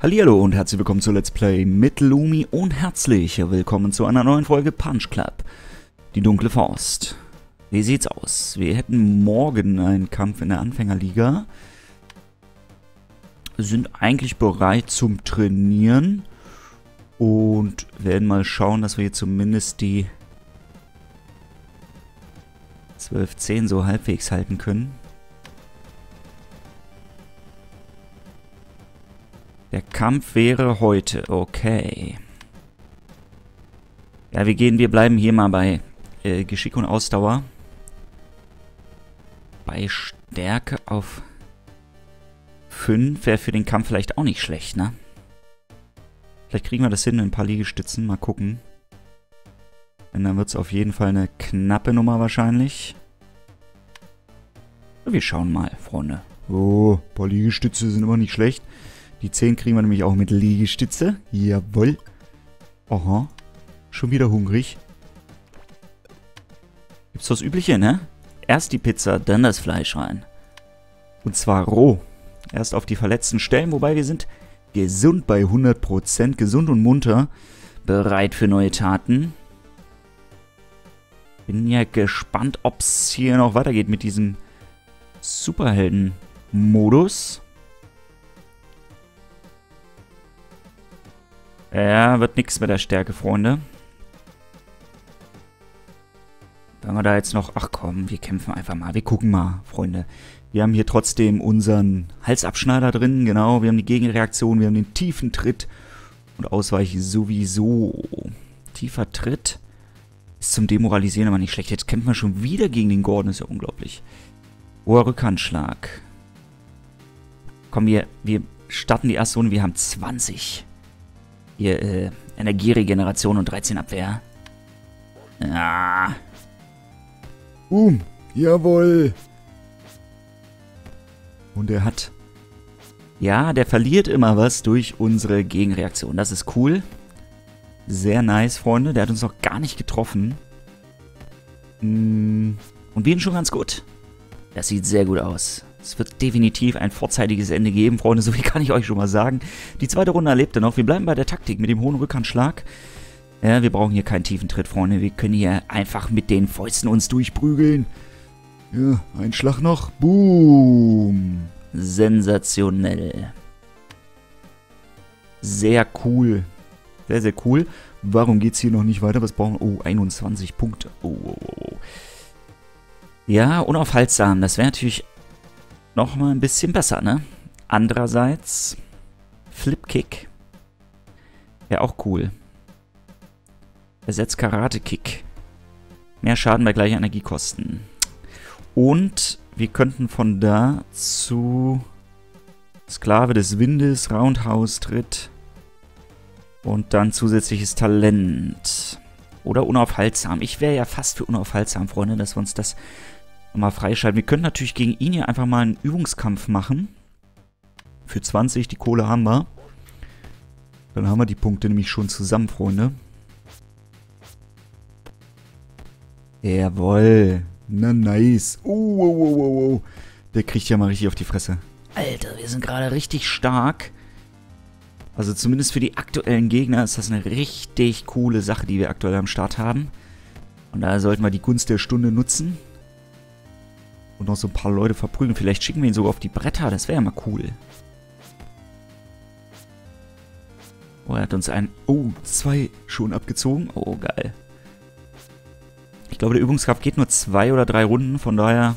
Hallihallo und herzlich willkommen zu Let's Play mit Lumi und herzlich willkommen zu einer neuen Folge Punch Club. Die dunkle Faust. Wie sieht's aus? Wir hätten morgen einen Kampf in der Anfängerliga. Sind eigentlich bereit zum Trainieren. Und werden mal schauen, dass wir hier zumindest die 12-10 so halbwegs halten können. Der Kampf wäre heute. Okay. Ja, wir bleiben hier mal bei Geschick und Ausdauer. Bei Stärke auf 5 wäre für den Kampf vielleicht auch nicht schlecht, ne? Vielleicht kriegen wir das hin, ein paar Liegestützen. Mal gucken. Und dann wird es auf jeden Fall eine knappe Nummer wahrscheinlich. Wir schauen mal, Freunde. Oh, ein paar Liegestütze sind immer nicht schlecht. Die 10 kriegen wir nämlich auch mit Liegestütze. Jawohl. Aha. Schon wieder hungrig. Gibt's das Übliche, ne? Erst die Pizza, dann das Fleisch rein. Und zwar roh. Erst auf die verletzten Stellen, wobei wir sind gesund bei 100%. Gesund und munter. Bereit für neue Taten. Bin ja gespannt, ob es hier noch weitergeht mit diesem Superhelden-Modus. Ja, wird nichts mit der Stärke, Freunde. Wenn wir da jetzt noch... Ach komm, wir kämpfen einfach mal. Wir gucken mal, Freunde. Wir haben hier trotzdem unseren Halsabschneider drin. Genau, wir haben die Gegenreaktion. Wir haben den tiefen Tritt. Und Ausweichen sowieso. Tiefer Tritt ist zum Demoralisieren aber nicht schlecht. Jetzt kämpfen wir schon wieder gegen den Gordon. Ist ja unglaublich. Hoher Rückhandschlag. Komm, wir starten die erste Runde. Wir haben 20. Hier, Energieregeneration und 13 Abwehr. Ja. Jawohl. Und er hat... Ja, der verliert immer was durch unsere Gegenreaktion. Das ist cool. Sehr nice, Freunde. Der hat uns noch gar nicht getroffen. Und wir ihn schon ganz gut. Das sieht sehr gut aus. Es wird definitiv ein vorzeitiges Ende geben, Freunde, so viel kann ich euch schon mal sagen. Die zweite Runde erlebt er noch. Wir bleiben bei der Taktik mit dem hohen Rückhandschlag. Ja, wir brauchen hier keinen tiefen Tritt, Freunde. Wir können hier einfach mit den Fäusten uns durchprügeln. Ja, ein Schlag noch. Boom. Sensationell. Sehr cool. Sehr, sehr cool. Warum geht es hier noch nicht weiter? Was brauchen wir? Oh, 21 Punkte. Oh. Ja, unaufhaltsam. Das wäre natürlich... noch mal ein bisschen besser, ne? Andererseits, Flipkick wäre auch cool. Ersetzt Karate-Kick. Mehr Schaden bei gleicher Energiekosten. Und wir könnten von da zu Sklave des Windes, Roundhouse-Tritt und dann zusätzliches Talent. Oder unaufhaltsam. Ich wäre ja fast für unaufhaltsam, Freunde, dass wir uns das mal freischalten. Wir können natürlich gegen ihn hier einfach mal einen Übungskampf machen. Für 20, die Kohle haben wir. Dann haben wir die Punkte nämlich schon zusammen, Freunde. Jawohl. Na, nice. Oh. Der kriegt ja mal richtig auf die Fresse. Alter, wir sind gerade richtig stark. Also zumindest für die aktuellen Gegner ist das eine richtig coole Sache, die wir aktuell am Start haben. Und da sollten wir die Gunst der Stunde nutzen. Und noch so ein paar Leute verprügeln. Vielleicht schicken wir ihn sogar auf die Bretter. Das wäre ja mal cool. Oh, er hat uns einen... Oh, 2 schon abgezogen. Oh, geil. Ich glaube, der Übungskampf geht nur 2 oder 3 Runden. Von daher...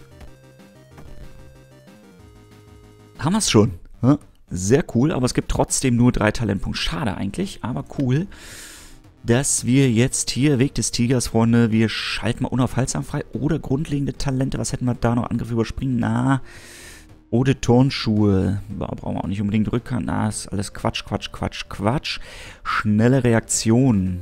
haben wir es schon. Sehr cool. Aber es gibt trotzdem nur 3 Talentpunkte. Schade eigentlich, aber cool. Dass wir jetzt hier, Weg des Tigers, Freunde, wir schalten mal unaufhaltsam frei. Oder grundlegende Talente, was hätten wir da noch? Angriffe überspringen, na. Oder Turnschuhe. Brauchen wir auch nicht unbedingt Rückhand. Na, ist alles Quatsch. Schnelle Reaktion.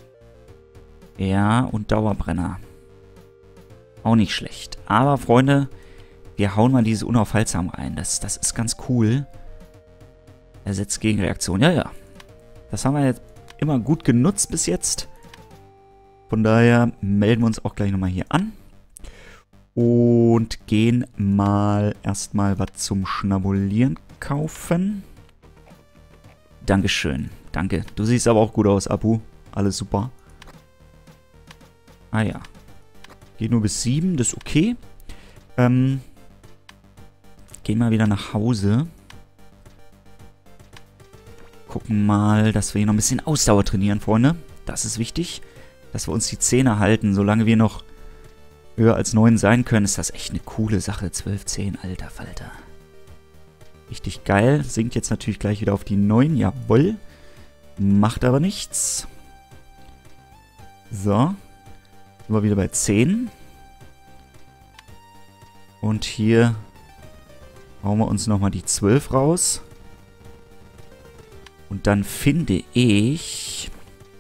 Ja, und Dauerbrenner. Auch nicht schlecht. Aber, Freunde, wir hauen mal dieses unaufhaltsam rein. Das ist ganz cool. Ersetzt Gegenreaktion. Ja. Das haben wir jetzt immer gut genutzt bis jetzt. Von daher melden wir uns auch gleich nochmal hier an. Und gehen mal erstmal was zum Schnabulieren kaufen. Dankeschön. Danke. Du siehst aber auch gut aus, Apu. Alles super. Ah ja. Geht nur bis 7, das ist okay. Gehen wir wieder nach Hause. Gucken mal, dass wir hier noch ein bisschen Ausdauer trainieren, Freunde. Das ist wichtig, dass wir uns die Zähne halten. Solange wir noch höher als 9 sein können, ist das echt eine coole Sache. 12, 10, alter Falter. Richtig geil. Sinkt jetzt natürlich gleich wieder auf die 9. Jawohl. Macht aber nichts. So. Sind wir wieder bei 10. Und hier hauen wir uns nochmal die 12 raus. Und dann finde ich,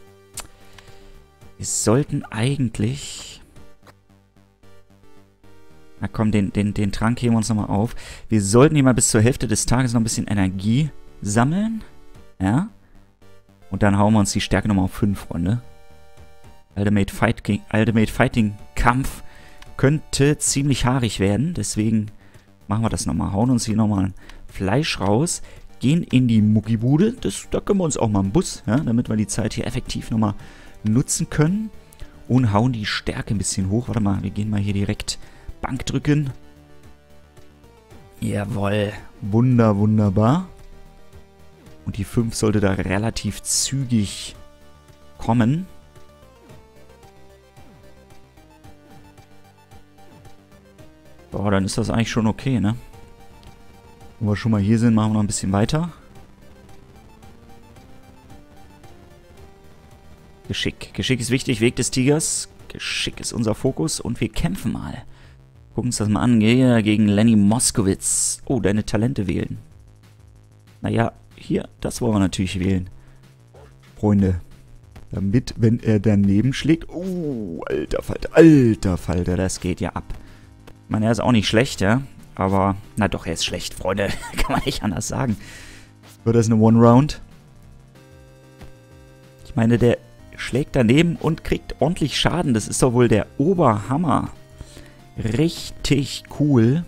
wir sollten eigentlich... Na komm, den Trank heben wir uns nochmal auf. Wir sollten hier mal bis zur Hälfte des Tages noch ein bisschen Energie sammeln. Ja. Und dann hauen wir uns die Stärke nochmal auf 5, Freunde. Ultimate Fighting Kampf könnte ziemlich haarig werden. Deswegen machen wir das nochmal. Hauen uns hier nochmal Fleisch raus. Gehen in die Muckibude. Da können wir uns auch mal einen Bus, ja, damit wir die Zeit hier effektiv nochmal nutzen können. Und hauen die Stärke ein bisschen hoch. Warte mal, wir gehen mal hier direkt Bank drücken. Jawohl. Wunderbar. Und die 5 sollte da relativ zügig kommen. Boah, dann ist das eigentlich schon okay, ne? Wo wir schon mal hier sind, machen wir noch ein bisschen weiter. Geschick. Geschick ist wichtig, Weg des Tigers. Geschick ist unser Fokus und wir kämpfen mal. Gucken uns das mal an. Gegen Lenny Moskowitz. Oh, deine Talente wählen. Naja, hier, das wollen wir natürlich wählen. Freunde. Damit, wenn er daneben schlägt... Oh, alter Falter, das geht ja ab. Ich meine, er ist auch nicht schlecht, ja. Aber, na doch, er ist schlecht, Freunde. Kann man nicht anders sagen. Wird das eine One-Round? Ich meine, der schlägt daneben und kriegt ordentlich Schaden. Das ist doch wohl der Oberhammer. Richtig cool.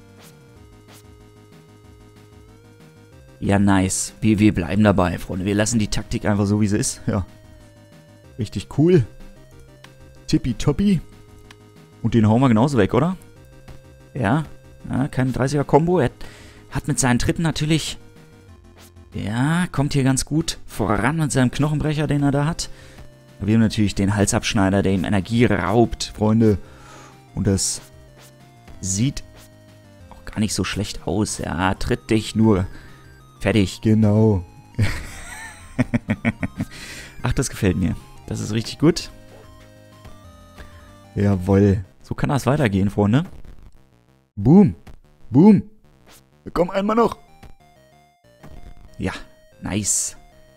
Ja, nice. Wir bleiben dabei, Freunde. Wir lassen die Taktik einfach so, wie sie ist. Ja. Richtig cool. Tippitoppi. Und den hauen wir genauso weg, oder? Ja. Ja, kein 30er-Kombo. Er hat mit seinen Tritten natürlich... Ja, kommt hier ganz gut voran mit seinem Knochenbrecher, den er da hat. Wir haben natürlich den Halsabschneider, der ihm Energie raubt, Freunde. Und das sieht auch gar nicht so schlecht aus. Ja, tritt dich nur. Fertig, genau. Ach, das gefällt mir. Das ist richtig gut. Jawohl. So kann das weitergehen, Freunde. Boom. Boom. Komm, einmal noch. Ja, nice.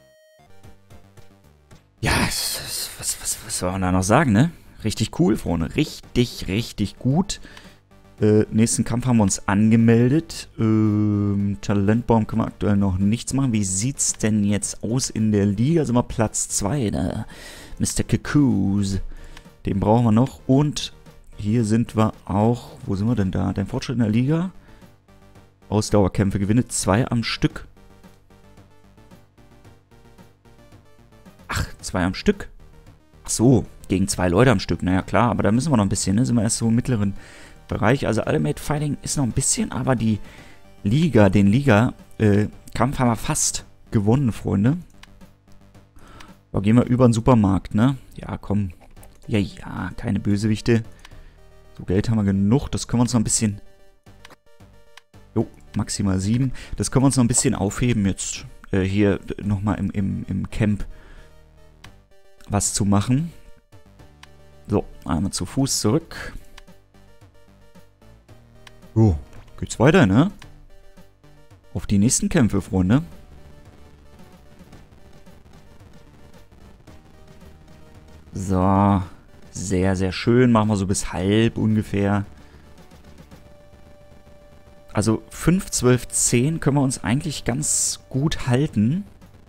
Ja, was soll man da noch sagen, ne? Richtig cool, Freunde. Richtig gut. Nächsten Kampf haben wir uns angemeldet. Talentbaum können wir aktuell noch nichts machen. Wie sieht's denn jetzt aus in der Liga? Sind wir Platz 2, da. Mr. Kakus. Den brauchen wir noch. Und hier sind wir auch... Wo sind wir denn da? Dein Fortschritt in der Liga? Ausdauerkämpfe gewinne 2 am Stück. Ach, 2 am Stück? Ach so, gegen 2 Leute am Stück. Naja, klar, aber da müssen wir noch ein bisschen, ne? Sind wir erst so im mittleren Bereich. Also Ultimate Fighting ist noch ein bisschen, aber die Liga, den Liga-Kampf haben wir fast gewonnen, Freunde. Aber gehen wir über den Supermarkt, ne? Ja, komm. Ja, keine Bösewichte. So, Geld haben wir genug. Das können wir uns noch ein bisschen... Jo, maximal 7. Das können wir uns noch ein bisschen aufheben jetzt. Hier nochmal im Camp was zu machen. So, einmal zu Fuß zurück. So, geht's weiter, ne? Auf die nächsten Kämpfe, Freunde. So, sehr schön. Machen wir so bis halb ungefähr. Also 5, 12, 10 können wir uns eigentlich ganz gut halten.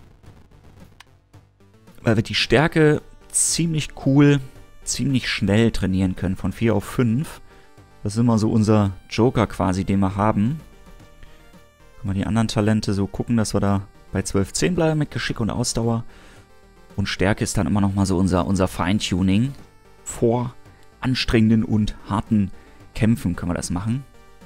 Weil wir die Stärke ziemlich cool, ziemlich schnell trainieren können. Von 4 auf 5. Das ist immer so unser Joker quasi, den wir haben. Können wir die anderen Talente so gucken, dass wir da bei 12-10 bleiben mit Geschick und Ausdauer. Und Stärke ist dann immer noch mal so unser Feintuning. Vor anstrengenden und harten Kämpfen können wir das machen.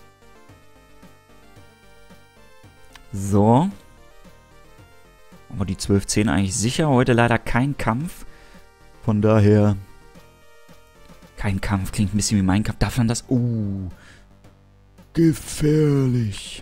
So. Haben wir die 12-10 eigentlich sicher. Heute leider kein Kampf. Von daher... Kein Kampf. Klingt ein bisschen wie mein Kampf. Darf man das... gefährlich.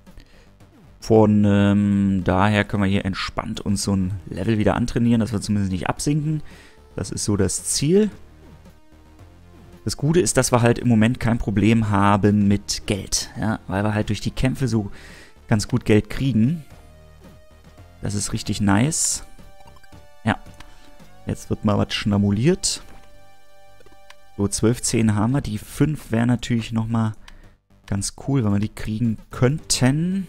Von daher können wir hier entspannt uns so ein Level wieder antrainieren, dass wir zumindest nicht absinken. Das ist so das Ziel. Das Gute ist, dass wir halt im Moment kein Problem haben mit Geld. Ja, weil wir halt durch die Kämpfe so ganz gut Geld kriegen. Das ist richtig nice. Ja. Jetzt wird mal was schnabuliert. So, 12-10 haben wir. Die 5 wäre natürlich nochmal ganz cool, wenn wir die kriegen könnten.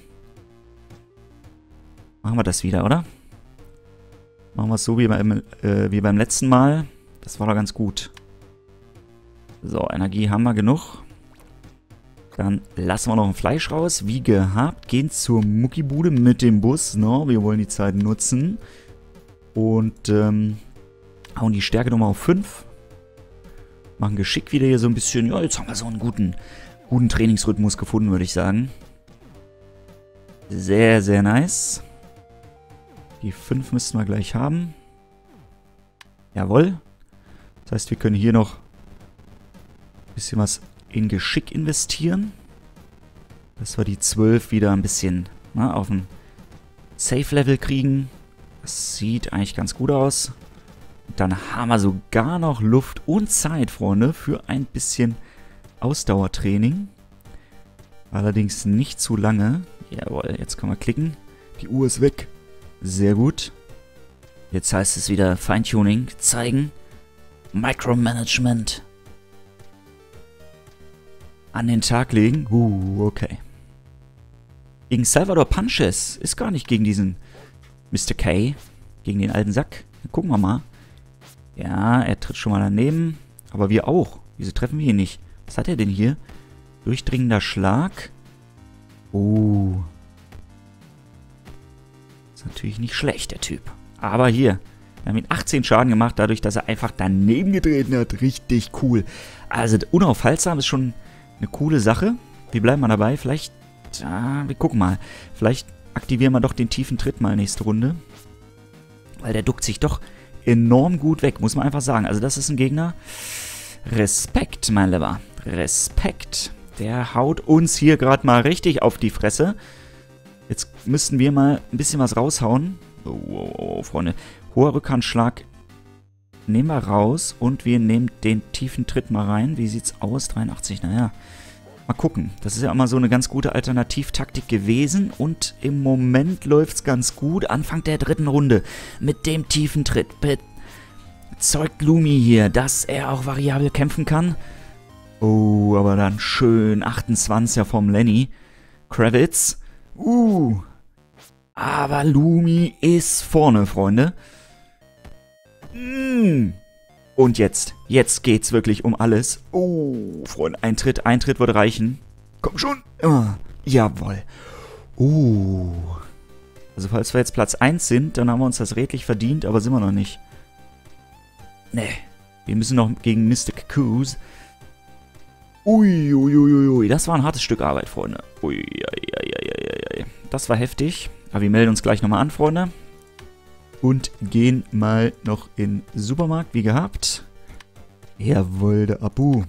Machen wir das wieder, oder? Machen wir es so wie beim letzten Mal. Das war doch ganz gut. So, Energie haben wir genug. Dann lassen wir noch ein Fleisch raus. Wie gehabt, gehen zur Muckibude mit dem Bus. No, wir wollen die Zeit nutzen. Und hauen die Stärke nochmal auf 5. Machen Geschick wieder hier so ein bisschen. Ja, jetzt haben wir so einen guten Trainingsrhythmus gefunden, würde ich sagen. Sehr, sehr nice. Die 5 müssten wir gleich haben. Jawohl. Das heißt, wir können hier noch ein bisschen was in Geschick investieren. Dass wir die 12 wieder ein bisschen auf ein Safe-Level kriegen. Das sieht eigentlich ganz gut aus. Und dann haben wir sogar noch Luft und Zeit, Freunde, für ein bisschen Ausdauertraining. Allerdings nicht zu lange. Jawohl, jetzt können wir klicken. Die Uhr ist weg. Sehr gut. Jetzt heißt es wieder Feintuning zeigen. Micromanagement an den Tag legen. Okay. Gegen Salvador Punches. Ist gar nicht gegen diesen Mr. K. Gegen den alten Sack. Gucken wir mal. Ja, er tritt schon mal daneben. Aber wir auch. Wieso treffen wir ihn nicht? Was hat er denn hier? Durchdringender Schlag. Ist natürlich nicht schlecht, der Typ. Aber hier. Wir haben ihn 18 Schaden gemacht, dadurch, dass er einfach daneben getreten hat. Richtig cool. Also, unaufhaltsam ist schon eine coole Sache. Wir bleiben mal dabei. Vielleicht, wir gucken mal. Vielleicht aktivieren wir doch den tiefen Tritt mal nächste Runde. Weil der duckt sich doch enorm gut weg, muss man einfach sagen. Also, das ist ein Gegner. Respekt, mein Lieber. Respekt. Der haut uns hier gerade mal richtig auf die Fresse. Jetzt müssten wir mal ein bisschen was raushauen. Freunde. Hoher Rückhandschlag nehmen wir raus und wir nehmen den tiefen Tritt mal rein. Wie sieht's aus? 83, naja. Mal gucken. Das ist ja immer so eine ganz gute Alternativtaktik gewesen und im Moment läuft's ganz gut. Anfang der 3. Runde mit dem tiefen Tritt. Bezeugt Lumi hier, dass er auch variabel kämpfen kann. Aber dann schön 28er vom Lenny Kravitz. Aber Lumi ist vorne, Freunde. Und jetzt geht's wirklich um alles. Freunde, ein Tritt würde reichen. Komm schon. Jawohl. Also falls wir jetzt Platz 1 sind, dann haben wir uns das redlich verdient, aber sind wir noch nicht. Nee. Wir müssen noch gegen Mystic Coos. Das war ein hartes Stück Arbeit, Freunde. Das war heftig. Aber wir melden uns gleich nochmal an, Freunde. Und gehen mal noch in den Supermarkt, wie gehabt. Jawohl, der Abu.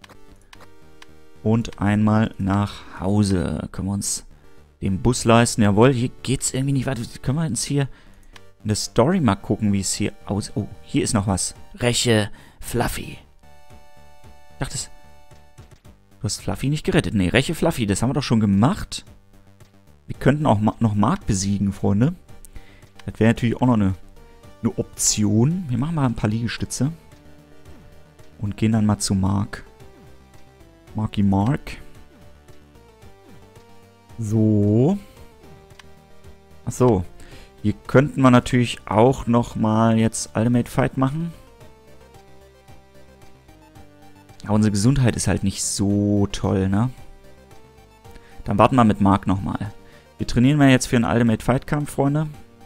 Und einmal nach Hause. Können wir uns den Bus leisten. Jawohl, hier geht's irgendwie nicht weiter. Können wir jetzt hier in der Story mal gucken, wie es hier aussieht. Oh, hier ist noch was. Räche Fluffy. Ich dachte, du hast Fluffy nicht gerettet. Nee, Räche Fluffy, das haben wir doch schon gemacht. Wir könnten auch noch Mark besiegen, Freunde. Das wäre natürlich auch noch eine Option. Wir machen mal ein paar Liegestütze. Und gehen dann mal zu Mark. Mark. So. Achso. Hier könnten wir natürlich auch noch mal jetzt Ultimate Fight machen. Aber unsere Gesundheit ist halt nicht so toll, ne? Dann warten wir mit Mark nochmal. Wir trainieren mal jetzt für einen Ultimate Fight Kampf, Freunde.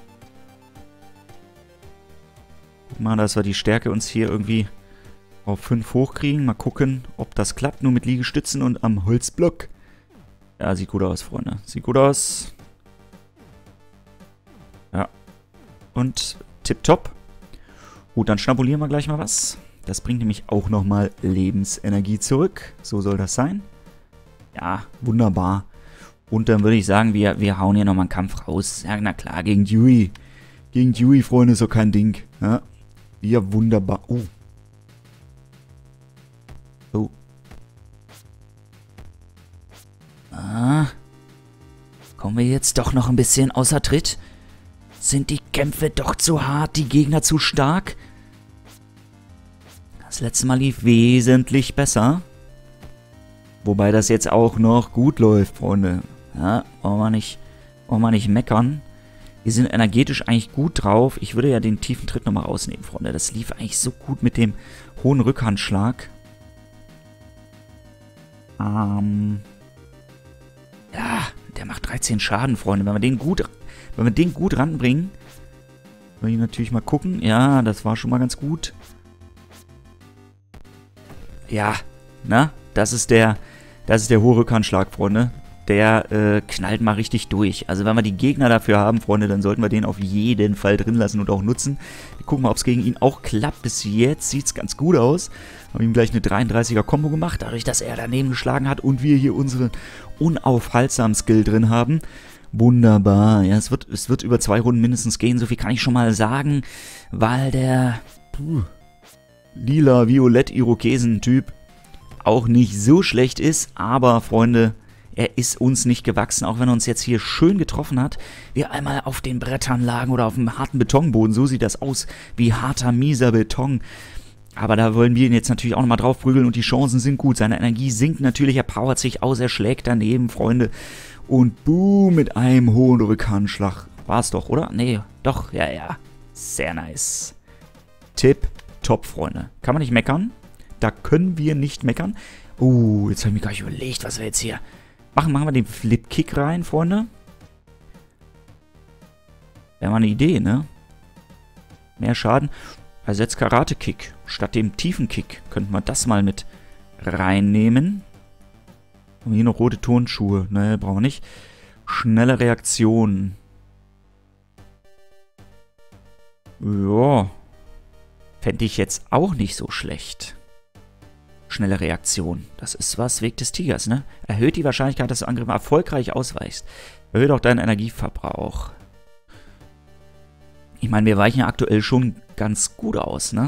Guck mal, dass wir die Stärke uns hier irgendwie auf 5 hochkriegen. Mal gucken, ob das klappt. Nur mit Liegestützen und am Holzblock. Ja, sieht gut aus, Freunde. Sieht gut aus. Ja. Und tipptopp. Gut, dann schnabulieren wir gleich mal was. Das bringt nämlich auch nochmal Lebensenergie zurück. So soll das sein. Ja, wunderbar. Und dann würde ich sagen, wir hauen hier nochmal einen Kampf raus. Ja, na klar, gegen Dewey. Gegen Dewey, Freunde, ist doch kein Ding. Ja, ja wunderbar. Oh. Oh. Ah. Kommen wir jetzt doch noch ein bisschen außer Tritt? Sind die Kämpfe doch zu hart, die Gegner zu stark? Das letzte Mal lief wesentlich besser. Wobei das jetzt auch noch gut läuft, Freunde. Ja, wollen wir nicht meckern. Wir sind energetisch eigentlich gut drauf. Ich würde ja den tiefen Tritt nochmal rausnehmen, Freunde. Das lief eigentlich so gut mit dem hohen Rückhandschlag. Ja, der macht 13 Schaden, Freunde. Wenn wir den gut ranbringen, will ich natürlich mal gucken. Ja, das war schon mal ganz gut. Ja, na, das ist der hohe Rückhandschlag, Freunde. Der knallt mal richtig durch. Also wenn wir die Gegner dafür haben, Freunde, dann sollten wir den auf jeden Fall drin lassen und auch nutzen. Wir gucken mal, ob es gegen ihn auch klappt. Bis jetzt sieht es ganz gut aus. Haben ihm gleich eine 33er-Kombo gemacht, dadurch, dass er daneben geschlagen hat und wir hier unseren unaufhaltsamen Skill drin haben. Wunderbar. Ja, es wird über 2 Runden mindestens gehen. So viel kann ich schon mal sagen, weil der lila-violett-Irokesen-Typ auch nicht so schlecht ist. Aber, Freunde, er ist uns nicht gewachsen, auch wenn er uns jetzt hier schön getroffen hat. Wir einmal auf den Brettern lagen oder auf dem harten Betonboden. So sieht das aus, wie harter, mieser Beton. Aber da wollen wir ihn jetzt natürlich auch nochmal drauf prügeln und die Chancen sind gut. Seine Energie sinkt natürlich, er powert sich aus, er schlägt daneben, Freunde. Und boom, mit einem hohen Rückhandschlag. War es doch, oder? Nee, doch, ja. Sehr nice. Tipp, top, Freunde. Kann man nicht meckern. Da können wir nicht meckern. Jetzt habe ich mir gar nicht überlegt, was wir jetzt hier machen. Machen wir den Flip-Kick rein, Freunde. Wäre mal eine Idee, ne? Mehr Schaden. Ersetzt Karate-Kick. Statt dem tiefen Kick könnten wir das mal mit reinnehmen. Haben wir hier noch rote Turnschuhe? Ne, brauchen wir nicht. Schnelle Reaktion. Ja. Fände ich jetzt auch nicht so schlecht. Schnelle Reaktion. Das ist was, Weg des Tigers, ne? Erhöht die Wahrscheinlichkeit, dass du Angriffe erfolgreich ausweichst. Erhöht auch deinen Energieverbrauch. Ich meine, wir weichen ja aktuell schon ganz gut aus, ne?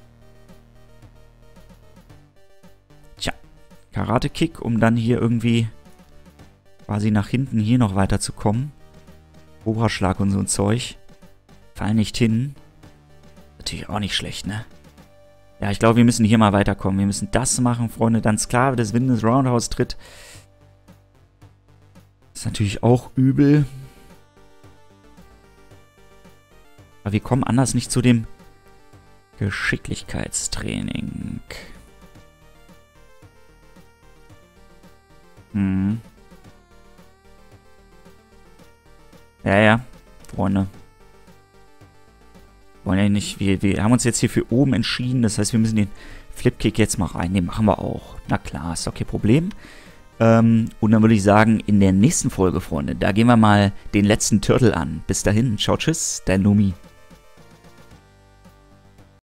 Tja. Karate-Kick, um dann hier irgendwie quasi nach hinten hier noch weiterzukommen. Oberschlag und so ein Zeug. Fall nicht hin. Natürlich auch nicht schlecht, ne? Ja, ich glaube, wir müssen hier mal weiterkommen. Wir müssen das machen, Freunde. Dann Sklave des Windes, Roundhouse-Tritt. Ist natürlich auch übel. Aber wir kommen anders nicht zu dem Geschicklichkeitstraining. Ja, Freunde. Wollen ja nicht, wir haben uns jetzt hier für oben entschieden. Das heißt, wir müssen den Flipkick jetzt mal reinnehmen. Machen wir auch. Na klar, ist doch kein Problem. Und dann würde ich sagen, in der nächsten Folge, Freunde, da gehen wir mal den letzten Turtle an. Bis dahin, ciao, tschüss, dein Lumi.